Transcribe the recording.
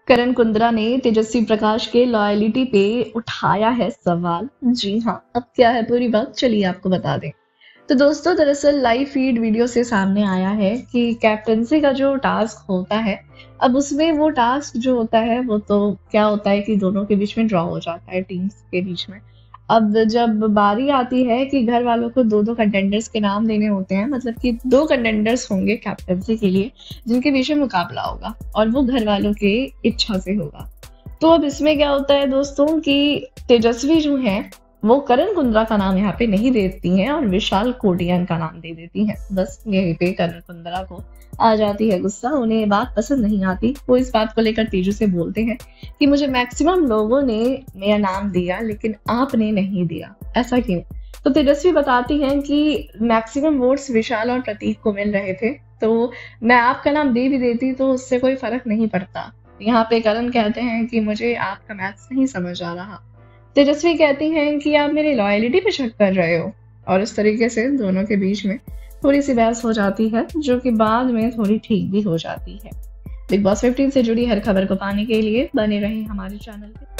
करण कुंद्रा ने तेजस्वी प्रकाश के लॉयलिटी पे उठाया है सवाल। जी हाँ, अब क्या है पूरी बात, चलिए आपको बता दें। तो दोस्तों, दरअसल लाइव फीड वीडियो से सामने आया है कि कैप्टनसी का जो टास्क होता है, अब उसमें वो टास्क जो होता है वो तो क्या होता है कि दोनों के बीच में ड्रॉ हो जाता है, टीम्स के बीच में। अब जब बारी आती है कि घर वालों को दो दो कंटेंडर्स के नाम देने होते हैं, मतलब कि दो कंटेंडर्स होंगे कैप्टनसी के लिए जिनके बीच में मुकाबला होगा और वो घर वालों की इच्छा से होगा। तो अब इसमें क्या होता है दोस्तों कि तेजस्वी जो है वो करण कुंद्रा का नाम यहाँ पे नहीं देती हैं और विशाल कोडियान का नाम दे देती हैं। बस यहीं पे करण कुंद्रा को आ जाती है गुस्सा, उन्हें ये बात पसंद नहीं आती। वो इस बात को लेकर तेजू से बोलते हैं कि मुझे मैक्सिमम लोगों ने मेरा नाम दिया लेकिन आपने नहीं दिया, ऐसा क्यों? तो तेजस्वी बताती हैं कि मैक्सिमम वोट्स विशाल और प्रतीक को मिल रहे थे, तो मैं आपका नाम दे भी देती तो उससे कोई फर्क नहीं पड़ता। यहाँ पे करण कहते हैं कि मुझे आपका मैथ्स नहीं समझ आ रहा। तेजस्वी कहती हैं कि आप मेरी लॉयलिटी पे शक कर रहे हो, और इस तरीके से दोनों के बीच में थोड़ी सी बहस हो जाती है जो कि बाद में थोड़ी ठीक भी हो जाती है। बिग बॉस 15 से जुड़ी हर खबर को पाने के लिए बने रहें हमारे चैनल पे।